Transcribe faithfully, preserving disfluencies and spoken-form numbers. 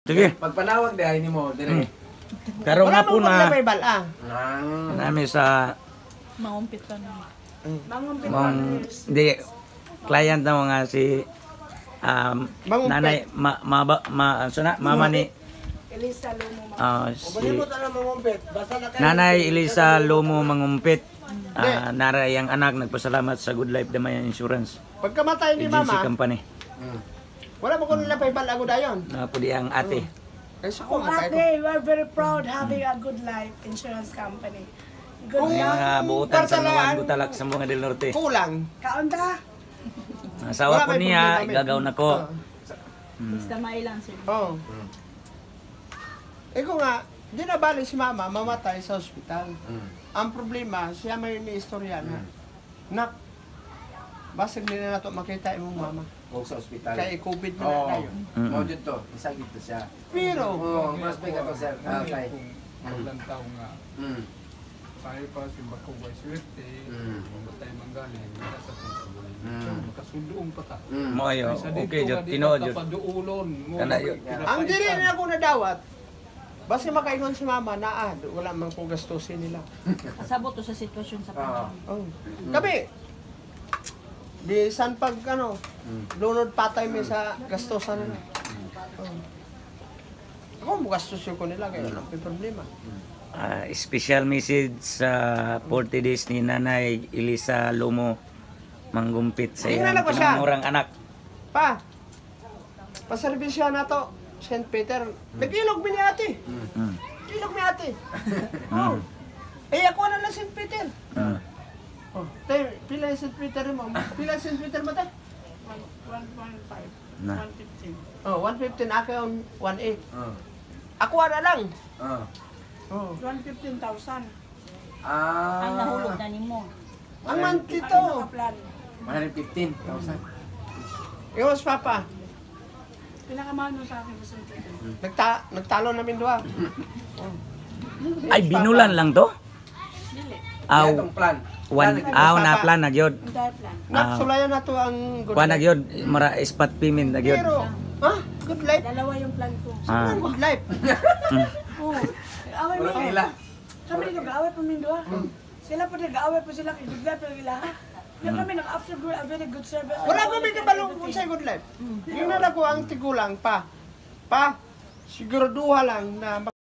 Sige. Pagpanawag dahil ni mo, dire. Hmm. Karon nga po na verbal ah. nami sa Mangumpit ka na. Mangumpit mong di client na mga si um, Mangumpit. nanay ma, ma, ma, ma ano na, mama ni Elisa Lumo. ah, si na mangumpit. Basta na kayo. Nanay Elisa Lumo Mangumpit. Ah, nara yang anak nagpasalamat sa Good Life Damayan Insurance Pagkamatay ni agency mama, company. wala mo ko nila verbal ako dayon. Na po di ang ate. Kasi Kung ko matay ko. ate, we're very proud having a Good Life Insurance Company. Good May Life. mga buutan sa Partalaan. mga butalak sa mga del norte. Kulang. Kaunta. Asawa Wala ko may niya, problema, igagaw na ko. Basta mailan sir. Oo. Eh ko nga, di na bali si mama, mamatay sa ospital. Ang problema, siya may ni-istorya na. Nak, basig nila na ito makita imong mama. O sa ospital. Kaya COVID na Oo. na tayo. Mm. Mo dito, isang dito siya. Pero, Oo, mas may kato sir. Ah, kay. Ilang taong nga, Mm. tayo pa si Bakugay Swerte, Mm. mamatay manggaling, nasa pagkabulan. Mm. Makasudoong pa ta. Mm. Mo ayo, Kaysa dito okay jud nga, di tinuod ka jud. kapaduulon. Mo, Kana yun. pinapaitan. ang dili na ako nadawat, basta makaingon si mama na ah, wala man kong gastusin nila. Kasabot to sa sitwasyon sa Ah. panahon. Oh. Kami, di san pag ano, lunod patay mi sa gastusan nila. Oh. Ako mo gastos ko nila, kaya wala may problema. Ah, special message sa forty days ni Nanay Elisa Lumo Mangumpit sa Tingnan iyang ako siya. pinamurang anak. Pa, paservisyo na to, Saint Peter. Nag-ilog mi ni ate. Mm. Ilog mi ate. Oh. Eh ako na lang Saint Peter. Mm. Oh, tay, pila yung Saint Peter mo? Pila yung Saint Peter mo tay? one point five. Na. one fifteen. Oh, one fifteen ako yung one eight. Ah. Ako na lang. Ah. Oh. one hundred fifteen thousand. Ah. Ang nahulog na nimo. Ang monthly Ang to. nakaplan. one hundred fifteen thousand. Iwas papa. Pinakamahal mo sa akin sa Peter. Nagta nagtalo namin duha. Oh. Ay binulan lang to? Dili. Aw, Itong plan. one Plan, aw na plan na gyud. Entire plan. Nagsulayan na to ang good Kuan na life. gyud, mara spot payment na gyud. Pero, ha? Good life? Dalawa yung plan ko. Ah. Ang good life. Oo. Away mo. Wala kaila. Kami nag-aaway pa min duha. Sila pa nag-aaway pa sila kay Good Life pero ila. Kaya kami nag-after good, a very good service. Wala ko may kabalong kung sa good life. Yung nala ko ang tigulang pa. Pa, siguro duha lang na